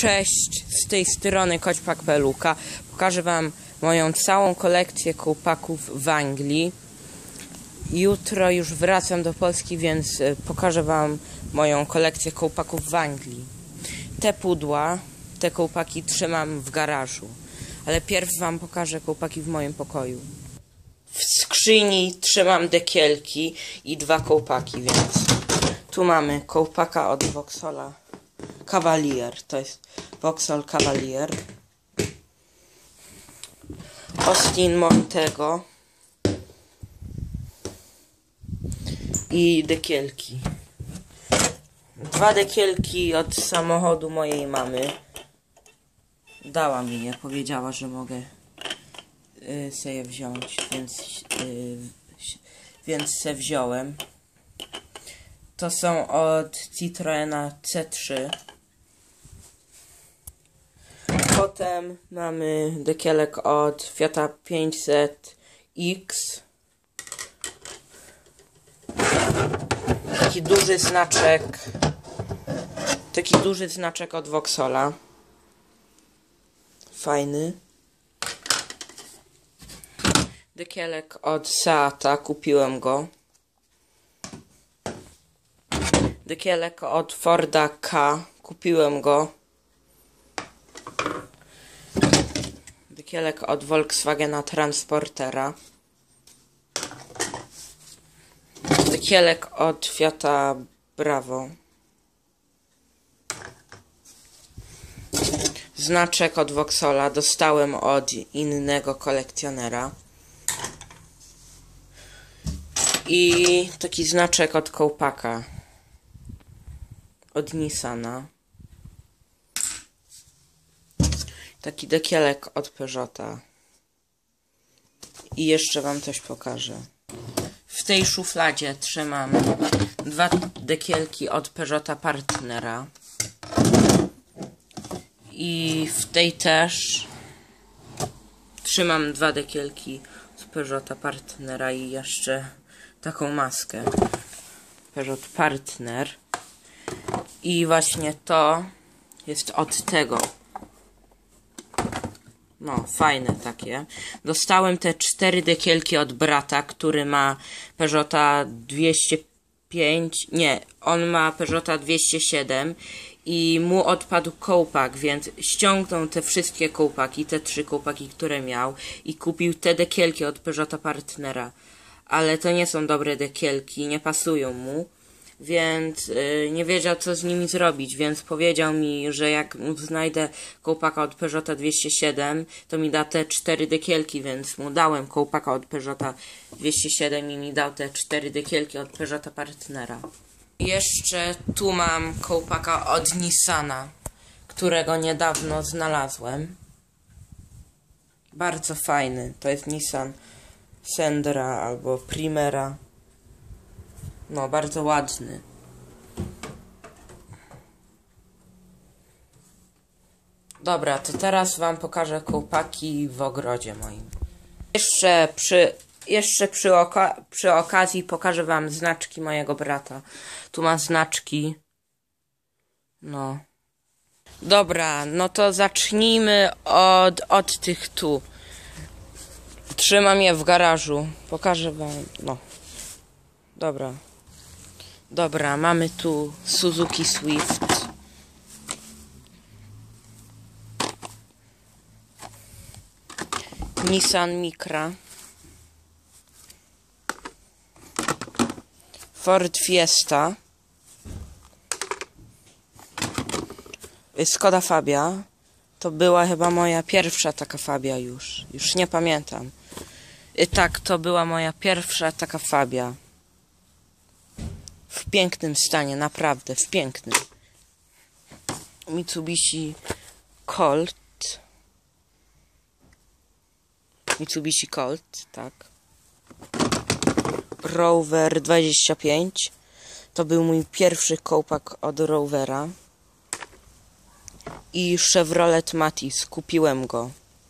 Cześć, z tej strony Koćpak Peluka. Pokażę wam moją całą kolekcję kołpaków w Anglii. Jutro już wracam do Polski, więc pokażę wam moją kolekcję kołpaków w Anglii. Te pudła, te kołpaki trzymam w garażu, ale pierw wam pokażę kołpaki w moim pokoju. W skrzyni trzymam dekielki i 2 kołpaki, więc tu mamy kołpaka od Vauxhalla Cavalier, to jest Vauxhall Cavalier, Austin Montego i dekielki. 2 dekielki od samochodu mojej mamy. Dała mi je, powiedziała, że mogę sobie je wziąć, więc se wziąłem. To są od Citroena C3. Potem mamy dekielek od Fiata 500X. Taki duży znaczek od Vauxhalla. Fajny. Dekielek od Seata, kupiłem go. Dekielek od Forda K, kupiłem go. Dekielek od Volkswagena Transportera. Dekielek od Fiata Bravo. Znaczek od Vauxhalla dostałem od innego kolekcjonera. I taki znaczek od kołpaka. Od Nissana. Taki dekielek od Peugeota. I jeszcze wam coś pokażę. W tej szufladzie trzymam 2 dekielki od Peugeota Partnera. I w tej też trzymam 2 dekielki z Peugeota Partnera i jeszcze taką maskę. Peugeot Partner. I właśnie to jest od tego. No, fajne takie. Dostałem te 4 dekielki od brata, który ma Peugeota 205. Nie, on ma Peugeota 207 i mu odpadł kołpak, więc ściągnął te wszystkie kołpaki, te 3 kołpaki, które miał i kupił te dekielki od Peugeota Partnera. Ale to nie są dobre dekielki, nie pasują mu. Więc nie wiedział, co z nimi zrobić, więc powiedział mi, że jak znajdę kołpaka od Peugeota 207, to mi da te 4 dekielki, więc mu dałem kołpaka od Peugeota 207 i mi dał te 4 dekielki od Peugeota Partnera. Jeszcze tu mam kołpaka od Nissana, którego niedawno znalazłem. Bardzo fajny, to jest Nissan Sandra albo Primera. No, bardzo ładny. Dobra, to teraz wam pokażę kołpaki w ogrodzie moim. Jeszcze przy okazji pokażę wam znaczki mojego brata. Tu ma znaczki. No. Dobra, no to zacznijmy od tych tu. Trzymam je w garażu. Pokażę wam, no. Dobra, mamy tu Suzuki Swift. Nissan Micra. Ford Fiesta. Skoda Fabia. To była chyba moja pierwsza taka Fabia już. Już nie pamiętam. Tak, to była moja pierwsza taka Fabia. W pięknym stanie, naprawdę, w pięknym. Mitsubishi Colt, tak. Rover 25. To był mój pierwszy kołpak od Rovera. I Chevrolet Matiz, kupiłem go.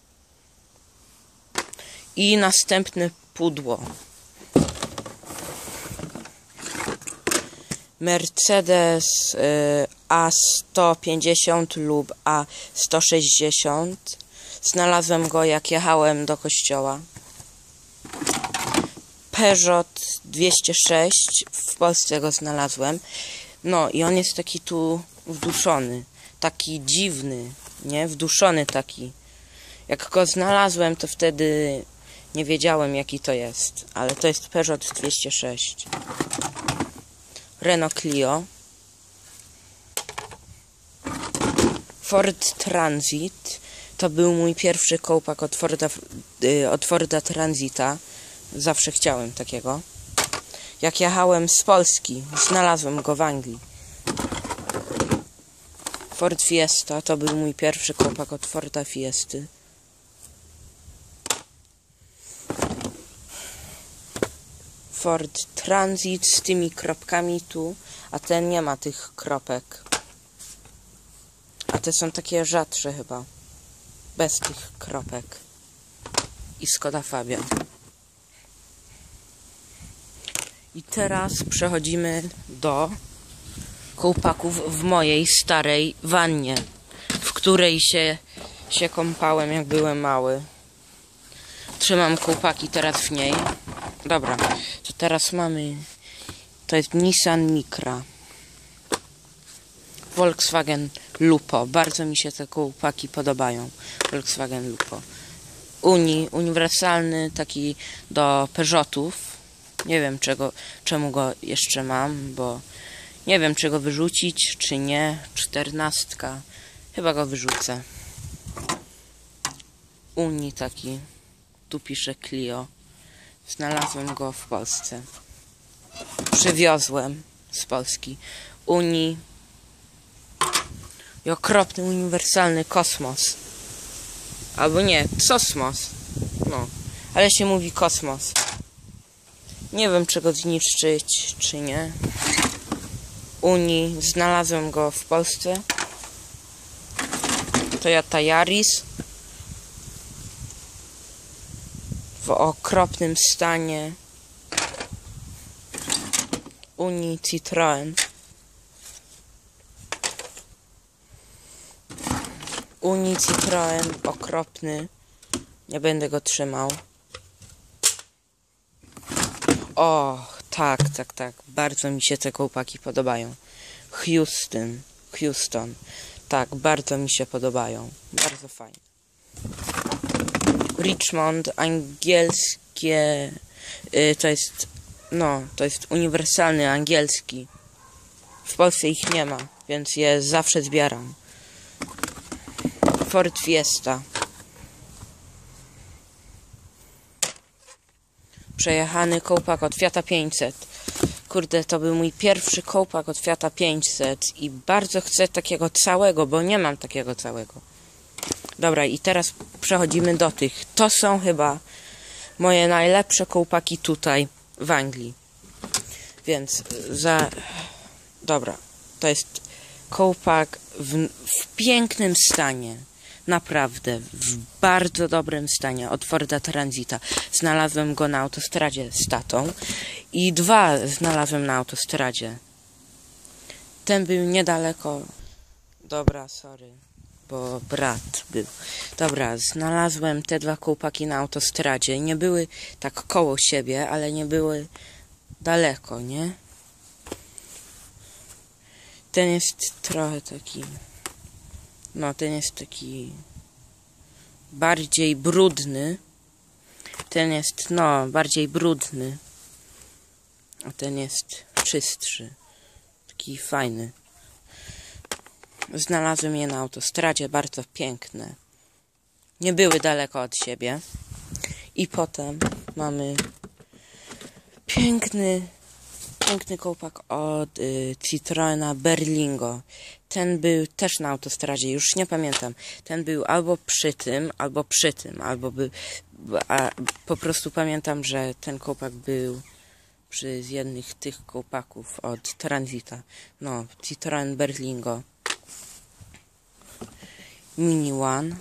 I następne pudło. Mercedes A150 lub A160. Znalazłem go, jak jechałem do kościoła. Peugeot 206, w Polsce go znalazłem. No i on jest taki tu wduszony, taki dziwny, nie? Wduszony taki. Jak go znalazłem, to wtedy nie wiedziałem, jaki to jest, ale to jest Peugeot 206. Renault Clio. Ford Transit. To był mój pierwszy kołpak od Forda Transita. Zawsze chciałem takiego. Jak jechałem z Polski, znalazłem go w Anglii. Ford Fiesta. To był mój pierwszy kołpak od Forda Fiesty. Ford Transit z tymi kropkami tu, a ten nie ma tych kropek. A te są takie rzadsze chyba. Bez tych kropek. I Skoda Fabia. I teraz przechodzimy do kołpaków w mojej starej wannie, w której się kąpałem, jak byłem mały. Trzymam kołpaki teraz w niej. Dobra, to teraz mamy... To jest Nissan Micra. Volkswagen Lupo. Bardzo mi się te kołpaki podobają. Volkswagen Lupo. Uniwersalny, taki do Peugeotów. Nie wiem czemu go jeszcze mam, bo nie wiem, czy go wyrzucić, czy nie. 14. Chyba go wyrzucę. Taki. Tu pisze Clio. Znalazłem go w Polsce. Przywiozłem z Polski. I okropny, uniwersalny Kosmos. Albo nie, Cosmos. No, ale się mówi Kosmos. Nie wiem, czy go zniszczyć, czy nie. Znalazłem go w Polsce. Toyota Yaris. W okropnym stanie. Citroen. Citroen okropny. Nie będę go trzymał. O, tak. Bardzo mi się te kołpaki podobają. Houston. Tak, bardzo mi się podobają. Bardzo fajnie. Richmond, angielskie. To jest uniwersalny angielski. W Polsce ich nie ma, więc je zawsze zbieram. Ford Fiesta. Przejechany kołpak od Fiata 500. Kurde, to był mój pierwszy kołpak od Fiata 500 i bardzo chcę takiego całego, bo nie mam takiego całego. Dobra, i teraz przechodzimy do tych. To są chyba moje najlepsze kołpaki tutaj w Anglii. Więc Dobra, to jest kołpak w pięknym stanie. Naprawdę, w bardzo dobrym stanie. Od Forda Transita. Znalazłem go na autostradzie z tatą. I 2 znalazłem na autostradzie. Ten był niedaleko. Dobra, sorry, bo brat był. Dobra, znalazłem te 2 kołpaki na autostradzie. Nie były tak koło siebie, ale nie były daleko, nie? Ten jest trochę taki... ten jest taki... bardziej brudny. Ten jest, bardziej brudny. A ten jest czystszy. Taki fajny. Znalazłem je na autostradzie, bardzo piękne. Nie były daleko od siebie. I potem mamy piękny kołpak od Citroena Berlingo. Ten był też na autostradzie, już nie pamiętam. Ten był albo przy tym, po prostu pamiętam, że ten kołpak był przy jednych tych kołpaków od Transita. Citroen Berlingo. Mini One.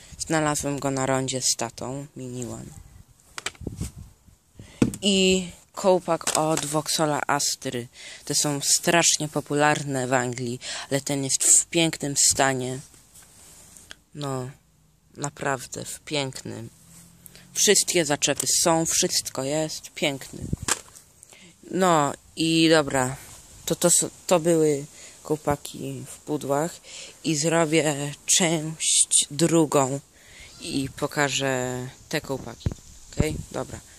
Znalazłem go na rondzie z tatą. Mini One. I kołpak od Vauxhalla Astry. Te są strasznie popularne w Anglii, ale ten jest w pięknym stanie. No, naprawdę w pięknym. Wszystkie zaczepy są, wszystko jest piękny. No i dobra, to były kołpaki w pudłach i zrobię część drugą i pokażę te kołpaki. Okej? Dobra.